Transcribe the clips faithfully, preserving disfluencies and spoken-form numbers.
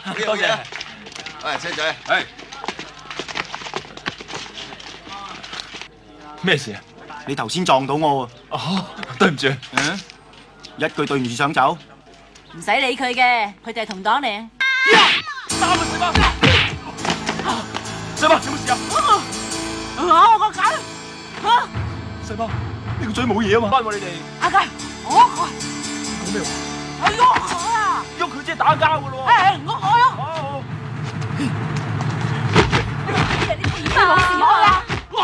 多謝。 喂，車仔， 係咩事啊？ 你頭先撞到我喎。 哦，對唔住。 嗯，一句對唔住想走？ 唔使理佢嘅，佢哋係同黨嚟。 打啊！細胞，細胞有冇事啊？ 啊！我個緊啊！ 細胞，你個嘴冇嘢啊嘛？翻喎你哋。 阿雞，我講咩話？ 我喐佢啊！ 喐佢即係打交噶咯喎。 誒，我我喐。 好。 你點解冇事開啊？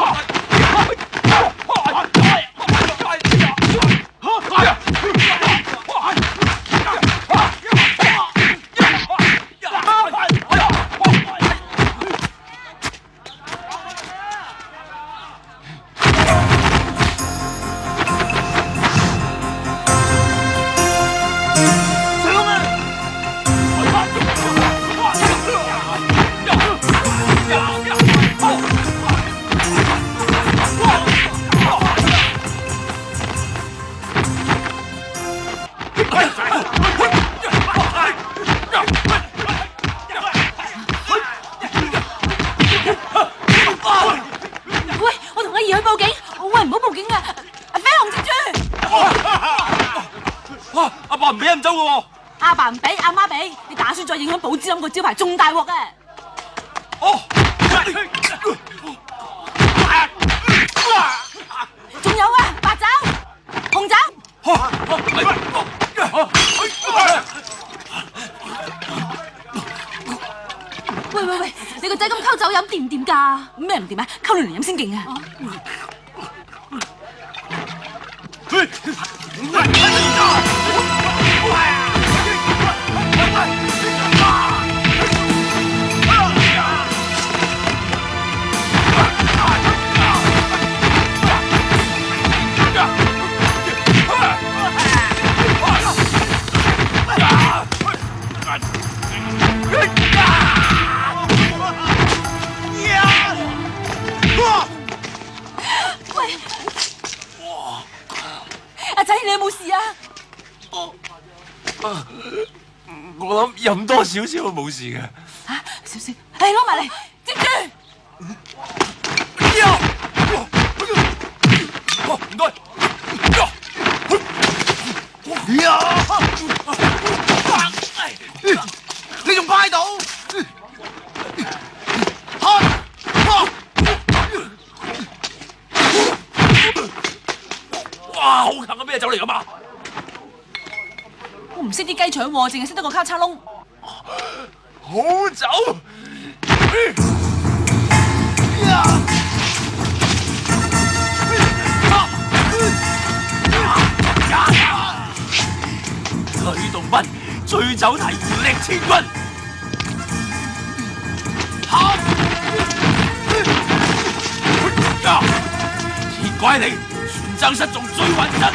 阿爸唔俾，阿媽俾，你打算再影響寶芝林個招牌，仲大鑊嘅。 哦， 仲有啊，白酒、紅酒。喂喂喂，你個仔咁溝酒飲掂唔掂㗎？咩唔掂啊？溝兩年飲先勁啊！阿仔，你有冇事啊？ 我諗飲多少少都冇事嘅。 嚇，少少，誒攞埋嚟，接住。 唔該。 你仲派到？ 哇，好強啊！咩酒嚟㗎嘛？ 我唔識啲雞腸喎，淨係識得個交叉窿。 好酒。呂洞賓醉酒提力千鈞。鐵拐李，全爭失仲最穩陣。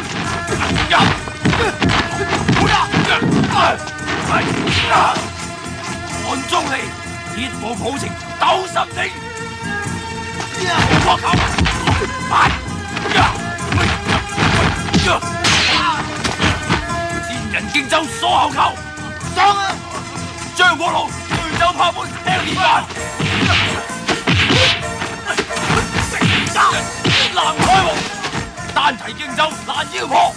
韓中利，鐵無抱情鬥心地。國球，賤人荊州鎖後球，上啊！張國龍醉酒拍門聽連環。南開王，單提荊州攔腰破。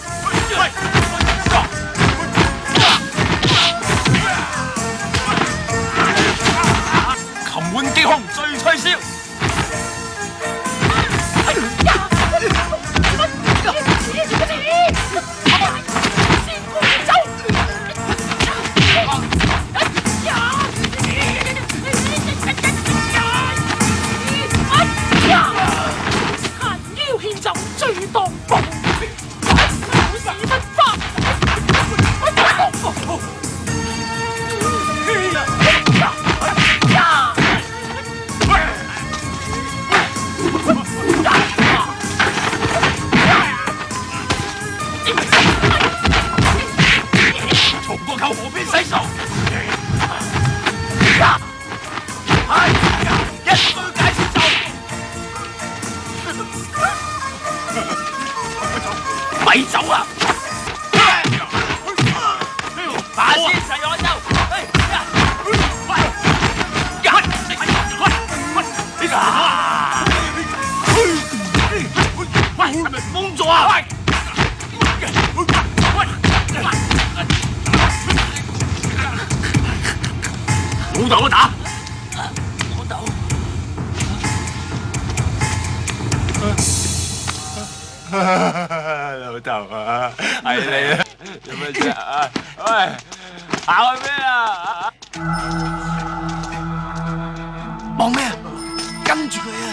擒換擊空最吹簫。 限腰獻奏最當報，好事不發。 老豆都打。老豆。 老豆啊，係你啊！做乜啫啊？喂，行去咩啊？ 望咩啊？跟住佢啊！